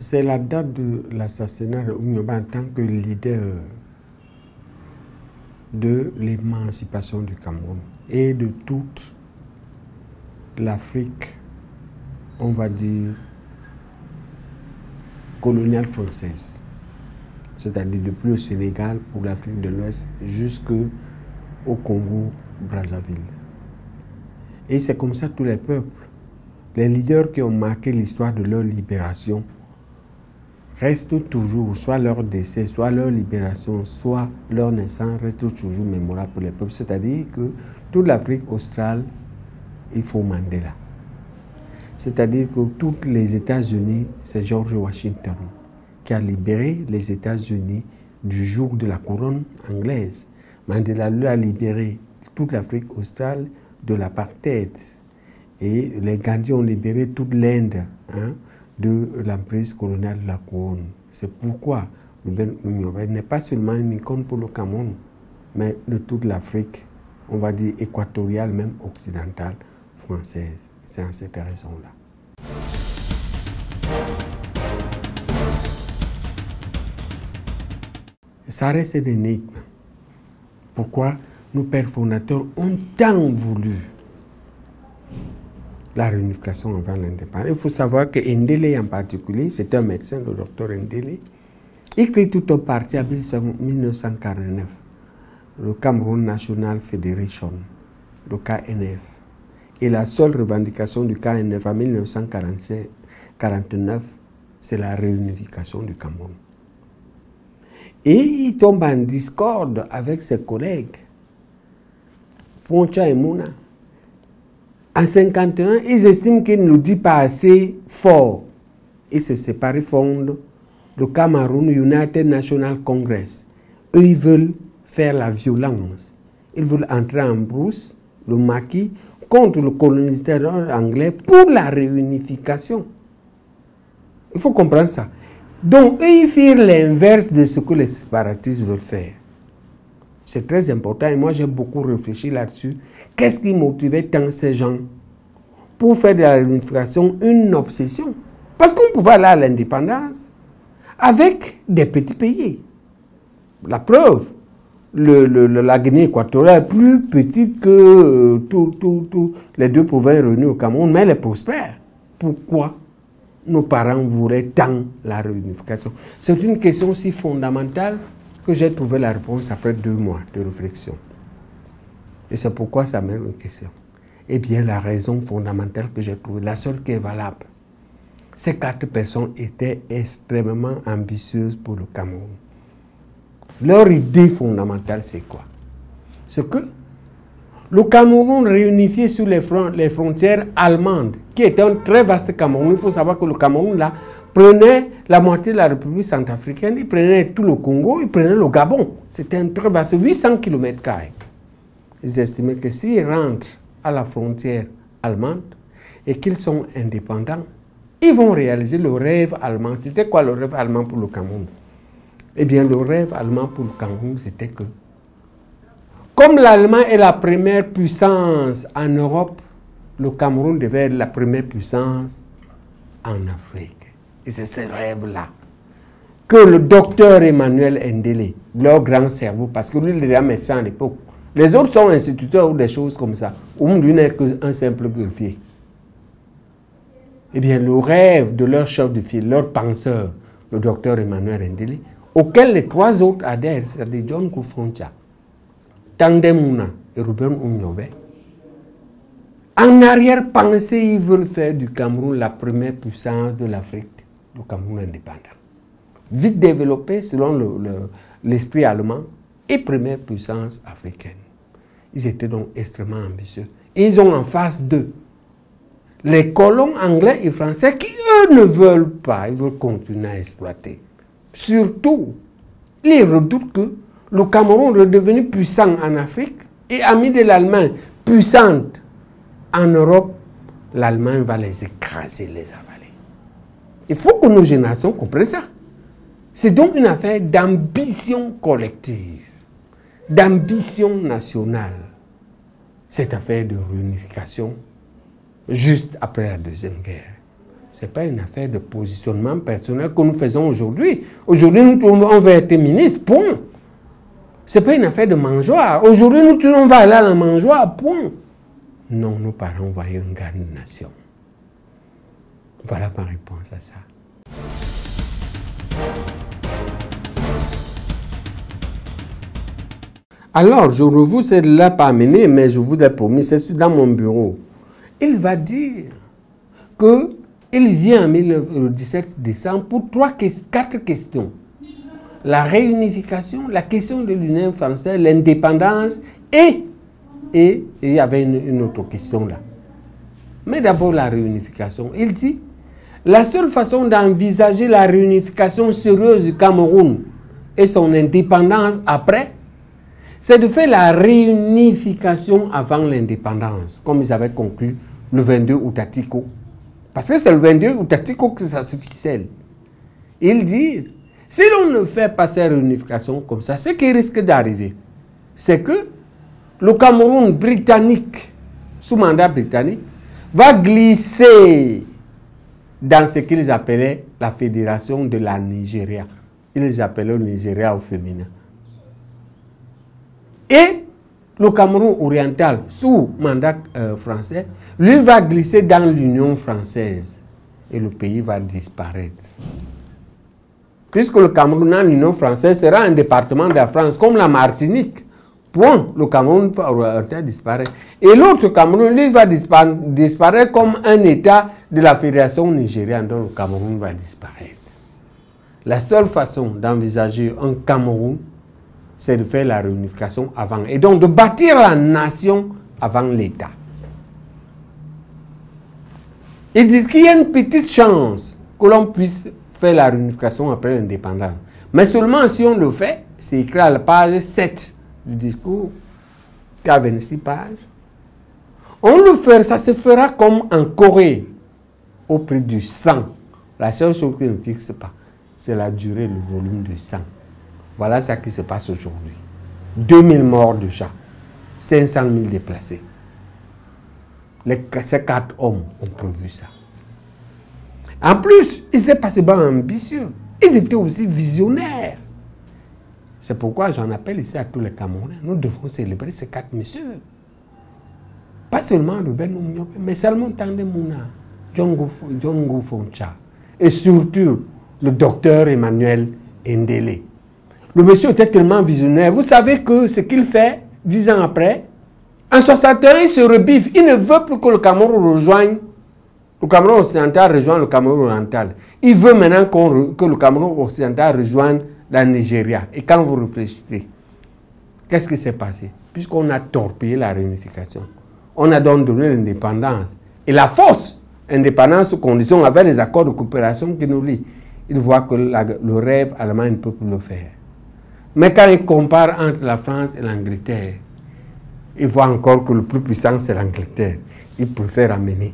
C'est la date de l'assassinat de Oumioba en tant que leader de l'émancipation du Cameroun et de toute l'Afrique, on va dire, coloniale française. C'est-à-dire depuis le Sénégal pour l'Afrique de l'Ouest jusqu'au Congo-Brazzaville. Et c'est comme ça tous les peuples. Les leaders qui ont marqué l'histoire de leur libération restent toujours, soit leur décès, soit leur libération, soit leur naissance, restent toujours mémorables pour les peuples. C'est-à-dire que toute l'Afrique australe, il faut Mandela. C'est-à-dire que tous les États-Unis, c'est George Washington qui a libéré les États-Unis du joug de la couronne anglaise. Mandela lui a libéré toute l'Afrique australe de l'apartheid. Et les Gandhi ont libéré toute l'Inde de l'emprise coloniale de la couronne. C'est pourquoi Ben Oumioba n'est pas seulement une icône pour le Cameroun, mais de toute l'Afrique, on va dire équatoriale, même occidentale, française. C'est en cette raison-là. Ça reste une énigme. Pourquoi nos pères fondateurs ont tant voulu la réunification avant l'indépendance. Il faut savoir que Ndélé en particulier, c'est un médecin, le docteur Ndélé, il crée tout un parti en 1949, le Cameroun National Federation, le KNF. Et la seule revendication du KNF en 1949, c'est la réunification du Cameroun. Et il tombe en discorde avec ses collègues, Foncha et Mouna. En 1951, ils estiment qu'il ne nous dit pas assez fort. Ils se séparent, ils fondent le Cameroun United National Congress. Eux, ils veulent faire la violence. Ils veulent entrer en brousse, le maquis, contre le colonisateur anglais pour la réunification. Il faut comprendre ça. Donc, eux, ils firent l'inverse de ce que les séparatistes veulent faire. C'est très important et moi j'ai beaucoup réfléchi là-dessus. Qu'est-ce qui motivait tant ces gens pour faire de la réunification une obsession? Parce qu'on pouvait aller à l'indépendance avec des petits pays. La preuve, la Guinée équatoriale est plus petite que les deux provinces réunies au Cameroun, mais elle est prospère. Pourquoi nos parents voulaient tant la réunification? C'est une question si fondamentale que j'ai trouvé la réponse après 2 mois de réflexion. Et c'est pourquoi ça mène une question. Eh bien, la raison fondamentale que j'ai trouvée, la seule qui est valable, ces 4 personnes étaient extrêmement ambitieuses pour le Cameroun. Leur idée fondamentale, c'est quoi? C'est que le Cameroun réunifié sur les frontières allemandes, qui est un très vaste Cameroun. Il faut savoir que le Cameroun, là, prenait la moitié de la République centrafricaine, il prenait tout le Congo, il prenait le Gabon. C'était un très vaste, 800 km². Ils estimaient que s'ils rentrent à la frontière allemande et qu'ils sont indépendants, ils vont réaliser le rêve allemand. C'était quoi le rêve allemand pour le Cameroun? Eh bien, le rêve allemand pour le Cameroun, c'était que, comme l'Allemagne est la première puissance en Europe, le Cameroun devait être la première puissance en Afrique. Et c'est ce rêve-là que le docteur Emmanuel Ndélé, leur grand cerveau, parce que lui, il était médecin à l'époque, les autres sont instituteurs ou des choses comme ça, ou lui n'est qu'un simple greffier. Eh bien, le rêve de leur chef de file, leur penseur, le docteur Emmanuel Ndélé, auquel les 3 autres adhèrent, c'est-à-dire John Kufoncha, Tandem Mouna et Ruben Oumioba, en arrière-pensée, ils veulent faire du Cameroun la première puissance de l'Afrique, le Cameroun indépendant. Vite développé selon l'esprit allemand et première puissance africaine. Ils étaient donc extrêmement ambitieux. Et ils ont en face d'eux les colons anglais et français qui, eux, ne veulent pas, ils veulent continuer à exploiter. Surtout, ils redoutent que le Cameroun est redevenu puissant en Afrique et ami de l'Allemagne, puissante en Europe, l'Allemagne va les écraser, les avaler. Il faut que nos générations comprennent ça. C'est donc une affaire d'ambition collective, d'ambition nationale. Cette affaire de réunification, juste après la Deuxième Guerre. Ce n'est pas une affaire de positionnement personnel que nous faisons aujourd'hui. Aujourd'hui, on veut être ministre, point. Ce n'est pas une affaire de mangeoire. Aujourd'hui, on va aller à la mangeoire, point. Non, nos parents voyaient une grande nation. Voilà ma réponse à ça. Alors, je ne vous ai là pas amené, mais je vous ai promis, c'est dans mon bureau. Il va dire qu'il vient le 17 décembre pour 4 questions. La réunification, la question de l'Union française, l'indépendance et il y avait une autre question là. Mais d'abord la réunification. Il dit, la seule façon d'envisager la réunification sérieuse du Cameroun et son indépendance après, c'est de faire la réunification avant l'indépendance, comme ils avaient conclu le 22 Outatiko. Parce que c'est le 22 Outatiko que ça se ficelle. Ils disent, si l'on ne fait pas cette réunification comme ça, ce qui risque d'arriver, c'est que le Cameroun britannique, sous mandat britannique, va glisser dans ce qu'ils appelaient la fédération de la Nigeria. Ils appelaient le Nigeria au féminin. Et le Cameroun oriental, sous mandat français, lui va glisser dans l'Union française. Et le pays va disparaître. Puisque le Cameroun dans l'Union française sera un département de la France, comme la Martinique. Point, le Cameroun va disparaître. Et l'autre Cameroun, lui, va disparaître comme un État de la Fédération nigériane, dont le Cameroun va disparaître. La seule façon d'envisager un Cameroun, c'est de faire la réunification avant. Et donc de bâtir la nation avant l'État. Ils disent qu'il y a une petite chance que l'on puisse faire la réunification après l'indépendance. Mais seulement si on le fait, c'est écrit à la page 7 du discours, qui a 26 pages. On le fera, ça se fera comme en Corée, au prix du sang. La seule chose qui ne fixe pas, c'est la durée, le volume du sang. Voilà ce qui se passe aujourd'hui. 2000 morts déjà, 500 000 déplacés. Ces 4 hommes ont prévu ça. En plus, ils n'étaient pas seulement ambitieux, ils étaient aussi visionnaires. C'est pourquoi j'en appelle ici à tous les Camerounais. Nous devons célébrer ces 4 messieurs. Pas seulement Ruben Oumyopé, mais Salmon Tande Mouna, Djongo Foncha, et surtout le docteur Emmanuel Ndélé. Le monsieur était tellement visionnaire. Vous savez que ce qu'il fait 10 ans après, en 61, il se rebiffe. Il ne veut plus que le Cameroun rejoigne, le Cameroun occidental rejoigne le Cameroun oriental. Il veut maintenant que le Cameroun occidental rejoigne la Nigeria. Et quand vous réfléchissez, qu'est-ce qui s'est passé? Puisqu'on a torpillé la réunification, on a donc donné l'indépendance. Et la fausse indépendance sous condition avec les accords de coopération qui nous lient. Il voit que le rêve allemand ne peut plus le faire. Mais quand il compare entre la France et l'Angleterre, il voit encore que le plus puissant c'est l'Angleterre. Il préfère amener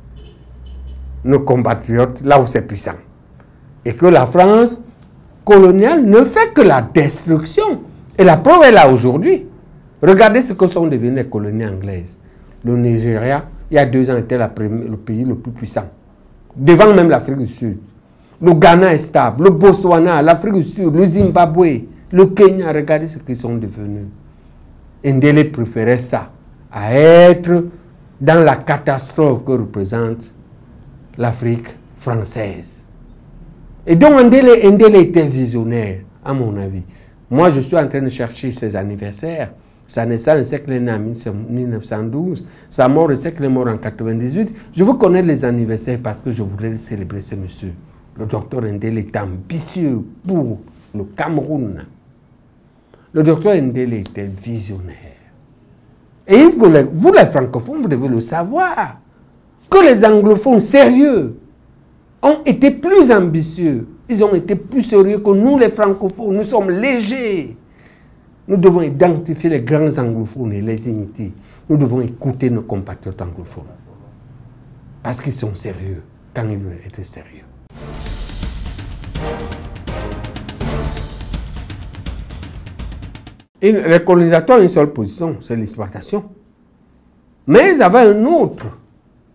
nos compatriotes là où c'est puissant. Et que la France coloniale ne fait que la destruction. Et la preuve est là aujourd'hui. Regardez ce que sont devenues les colonies anglaises. Le Nigeria, il y a 2 ans, était le pays le plus puissant. Devant même l'Afrique du Sud. Le Ghana est stable, le Botswana, l'Afrique du Sud, le Zimbabwe, le Kenya, regardez ce qu'ils sont devenus. Ndélé préférait ça à être dans la catastrophe que représente l'Afrique française. Et donc Ndélé était visionnaire, à mon avis. Moi, je suis en train de chercher ses anniversaires. Sa naissance, c'est qu'elle est née en 1912. Sa mort, c'est qu'elle est morte en 1998. Je veux connaître les anniversaires parce que je voudrais célébrer ce monsieur. Le docteur Ndélé est ambitieux pour le Cameroun. Le docteur Ndélé était visionnaire. Et vous, les francophones, vous devez le savoir, que les anglophones sérieux ont été plus ambitieux. Ils ont été plus sérieux que nous, les francophones. Nous sommes légers. Nous devons identifier les grands anglophones et les imiter. Nous devons écouter nos compatriotes anglophones. Parce qu'ils sont sérieux quand ils veulent être sérieux. Et les colonisateurs ont une seule position, c'est l'exploitation. Mais ils avaient un autre.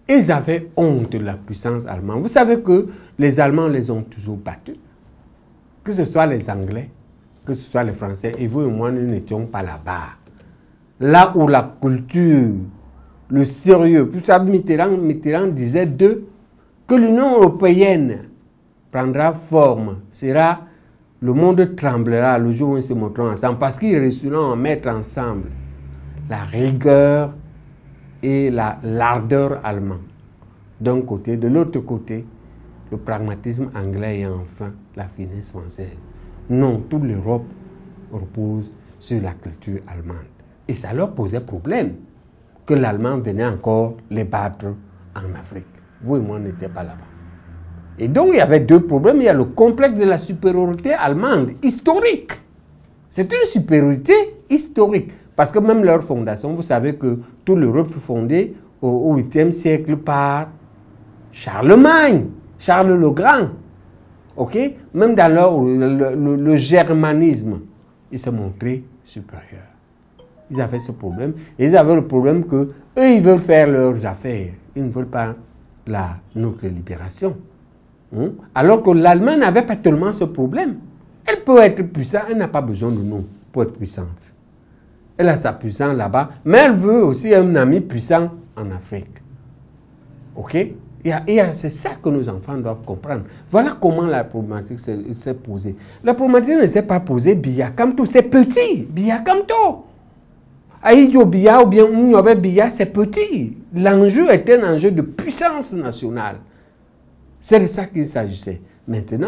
Ils avaient honte de la puissance allemande. Vous savez que les Allemands les ont toujours battus. Que ce soit les Anglais, que ce soit les Français, et vous et moi, nous n'étions pas là-bas. Là où la culture, le sérieux, tout ça, Mitterrand disait d'eux que l'Union européenne prendra forme, le monde tremblera le jour où ils se montreront ensemble, parce qu'ils réussiront à mettre ensemble la rigueur et la l'ardeur allemande d'un côté, de l'autre côté, le pragmatisme anglais et enfin la finesse française. Non, toute l'Europe repose sur la culture allemande. Et ça leur posait problème que l'Allemand venait encore les battre en Afrique. Vous et moi n'étions pas là-bas. Et donc il y avait deux problèmes. Il y a le complexe de la supériorité allemande, historique. C'est une supériorité historique. Parce que même leur fondation, vous savez que toute l'Europe fut fondée au 8e siècle par Charlemagne, Charles le Grand. Ok? Même dans le germanisme, ils se montraient supérieurs. Ils avaient ce problème. Et ils avaient le problème que eux, ils veulent faire leurs affaires. Ils ne veulent pas notre libération. Alors que l'Allemagne n'avait pas tellement ce problème. Elle peut être puissante, elle n'a pas besoin de nous pour être puissante. Elle a sa puissance là-bas, mais elle veut aussi un ami puissant en Afrique. Ok? C'est ça que nos enfants doivent comprendre. Voilà comment la problématique s'est posée. La problématique ne s'est pas posée Biya-Kamto, c'est petit. Biya-Kamto. Aïdjo Biya ou bien Nyobe Biya, c'est petit. L'enjeu est un enjeu de puissance nationale. C'est de ça qu'il s'agissait. Maintenant,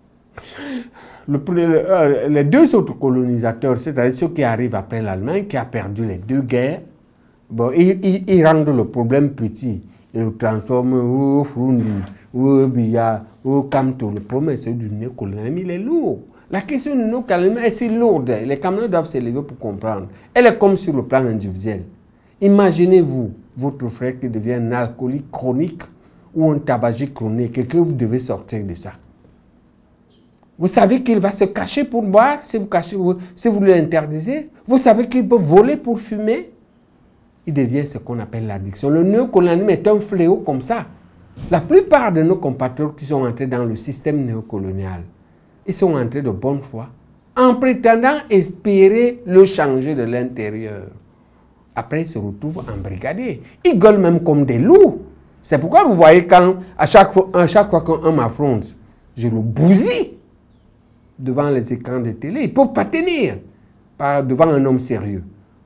les deux autres colonisateurs, c'est-à-dire ceux qui arrivent après l'Allemagne, qui a perdu les deux guerres, bon, ils rendent le problème petit. Ils le transforment au Frundi, au Biya, au Kamto. Le problème, c'est du néocolonialisme, il est lourd. La question du néocolonialisme est si lourde. Les Camerounais doivent s'élever pour comprendre. Elle est comme sur le plan individuel. Imaginez-vous, votre frère qui devient un alcoolique chronique ou un tabagique chronique et que vous devez sortir de ça. Vous savez qu'il va se cacher pour boire si vous lui interdisez. Vous savez qu'il peut voler pour fumer. Il devient ce qu'on appelle l'addiction. Le néocolonialisme est un fléau comme ça. La plupart de nos compatriotes qui sont entrés dans le système néocolonial, ils sont entrés de bonne foi en prétendant espérer le changer de l'intérieur. Après, ils se retrouvent embrigadés. Ils gueulent même comme des loups. C'est pourquoi vous voyez quand, à chaque fois qu'un m'affronte, je le bousille devant les écrans de télé. Ils ne peuvent pas tenir devant un homme sérieux.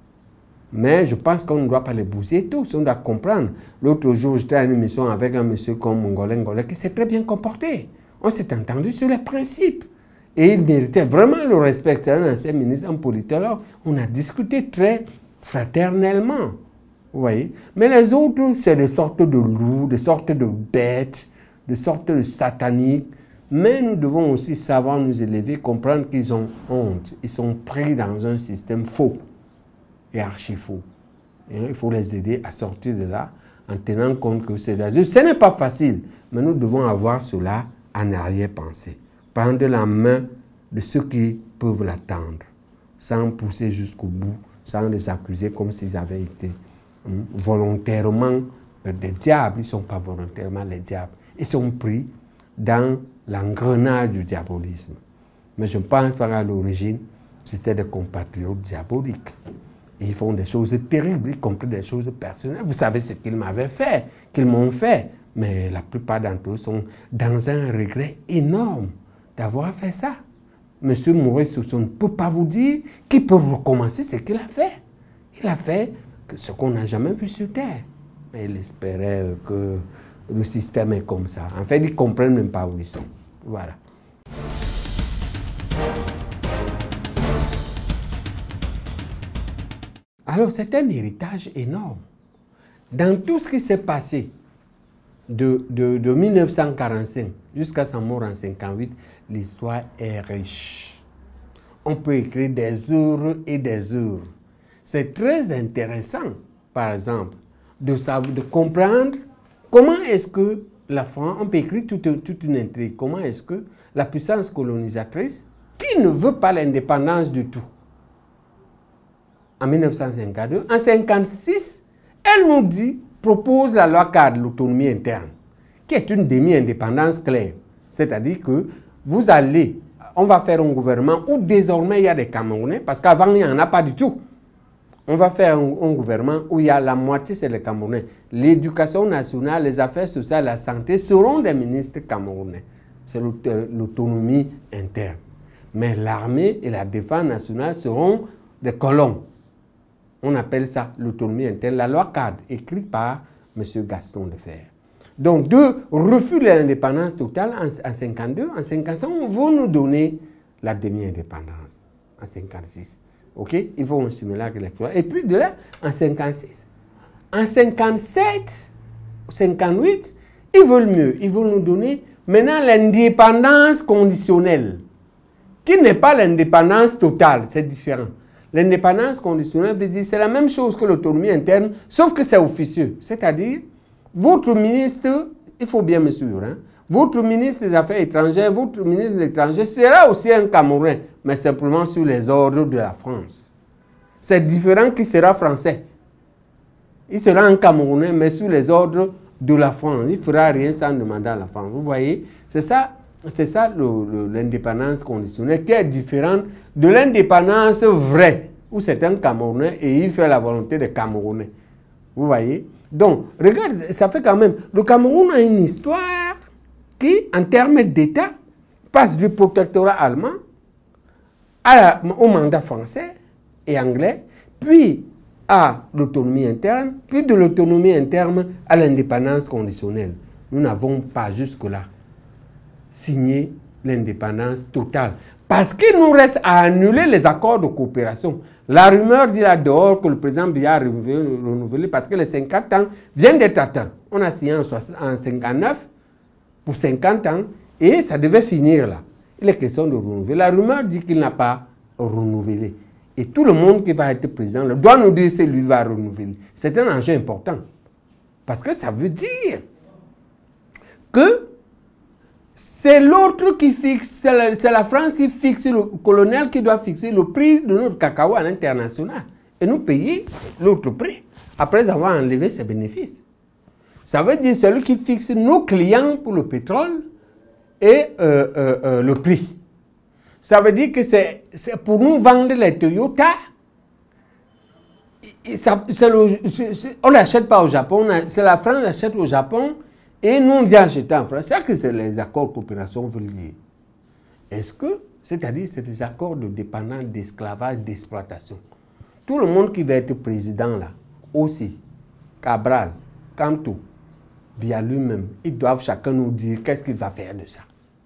Mais je pense qu'on ne doit pas les bousiller tous. On doit comprendre. L'autre jour, j'étais à une émission avec un monsieur comme Ngolé qui s'est très bien comporté. On s'est entendu sur les principes. Et il méritait vraiment le respect. C'est un ancien ministre, un politologue. On a discuté très fraternellement. Vous voyez? Mais les autres, c'est des sortes de loups, des sortes de bêtes, des sortes de sataniques. Mais nous devons aussi savoir nous élever, comprendre qu'ils ont honte. Ils sont pris dans un système faux et archi faux. Et il faut les aider à sortir de là en tenant compte que c'est d'azur. Ce n'est pas facile, mais nous devons avoir cela en arrière-pensée. Prendre la main de ceux qui peuvent l'attendre, sans pousser jusqu'au bout, sans les accuser comme s'ils avaient été volontairement des diables. Ils ne sont pas volontairement les diables. Ils sont pris dans l'engrenage du diabolisme. Mais je pense qu'à l'origine, c'était des compatriotes diaboliques. Et ils font des choses terribles, y compris des choses personnelles. Vous savez ce qu'ils m'avaient fait, qu'ils m'ont fait. Mais la plupart d'entre eux sont dans un regret énorme d'avoir fait ça. Monsieur Maurice Soso ne peut pas vous dire qu'il peut recommencer ce qu'il a fait. Il a fait ce qu'on n'a jamais vu sur Terre. Mais il espérait que le système est comme ça. En fait, ils ne comprennent même pas où ils sont. Voilà. Alors, c'est un héritage énorme. Dans tout ce qui s'est passé de 1945 jusqu'à sa mort en 1958, l'histoire est riche. On peut écrire des heures et des heures. C'est très intéressant, par exemple, de comprendre comment est-ce que la France, on peut écrire toute une intrigue, comment est-ce que la puissance colonisatrice, qui ne veut pas l'indépendance du tout, en 1952, en 1956, elle nous dit propose la loi cadre de l'autonomie interne, qui est une demi-indépendance claire. C'est-à-dire que vous allez, on va faire un gouvernement où désormais il y a des Camerounais, parce qu'avant il n'y en a pas du tout. On va faire un gouvernement où il y a la moitié, c'est les Camerounais. L'éducation nationale, les affaires sociales, la santé seront des ministres camerounais. C'est l'autonomie interne. Mais l'armée et la défense nationale seront des colons. On appelle ça l'autonomie interne. La loi cadre, écrite par M. Gaston Defferre. Donc, de refus de l'indépendance totale en 1952, en 1955, on va nous donner la demi-indépendance en 1956. OK? Il faut un simulacre électoral. Et puis de là, en 1956, en 1957, 1958, ils veulent mieux. Ils veulent nous donner maintenant l'indépendance conditionnelle, qui n'est pas l'indépendance totale. C'est différent. L'indépendance conditionnelle veut dire c'est la même chose que l'autonomie interne, sauf que c'est officieux. C'est-à-dire, votre ministre, il faut bien me suivre, hein, votre ministre des Affaires étrangères, votre ministre des Étrangers sera aussi un Camerounais, mais simplement sous les ordres de la France. C'est différent qui sera français. Il sera un Camerounais, mais sous les ordres de la France. Il ne fera rien sans demander à la France. Vous voyez, c'est ça l'indépendance conditionnelle qui est différente de l'indépendance vraie, où c'est un Camerounais et il fait la volonté des Camerounais. Vous voyez? Donc, regarde, ça fait quand même... Le Cameroun a une histoire qui, en termes d'État, passe du protectorat allemand au mandat français et anglais, puis à l'autonomie interne, puis de l'autonomie interne à l'indépendance conditionnelle. Nous n'avons pas jusque-là signé l'indépendance totale. Parce qu'il nous reste à annuler les accords de coopération. La rumeur dit là dehors que le président Biya a renouvelé parce que les 50 ans viennent d'être atteints. On a signé en 59 pour 50 ans et ça devait finir là. Il est question de renouveler. La rumeur dit qu'il n'a pas renouvelé. Et tout le monde qui va être président doit nous dire si lui va renouveler. C'est un enjeu important. Parce que ça veut dire que c'est l'autre qui fixe, c'est la France qui fixe, le colonial qui doit fixer le prix de notre cacao à l'international. Et nous payer l'autre prix, après avoir enlevé ses bénéfices. Ça veut dire celui qui fixe nos clients pour le pétrole et le prix. Ça veut dire que c'est pour nous vendre les Toyota. On n'achète pas au Japon, c'est la France qui achète au Japon. Et nous, on vient acheter en France. C'est ça que les accords de coopération veulent dire. Est-ce que, c'est-à-dire, c'est des accords de dépendance, d'esclavage, d'exploitation. Tout le monde qui va être président là, aussi, Cabral, Kamto, Biya lui-même, ils doivent chacun nous dire qu'est-ce qu'il va faire de ça.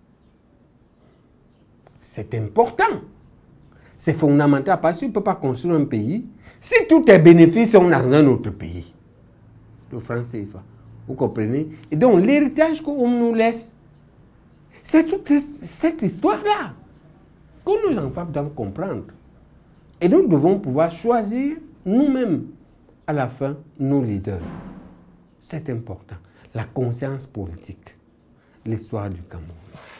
C'est important. C'est fondamental parce qu'on ne peut pas construire un pays si tous tes bénéfices sont dans un autre pays. Le franc CFA. Vous comprenez? Et donc, l'héritage qu'on nous laisse, c'est toute cette histoire-là que nos enfants doivent comprendre. Et nous devons pouvoir choisir nous-mêmes, à la fin, nos leaders. C'est important. La conscience politique, l'histoire du Cameroun.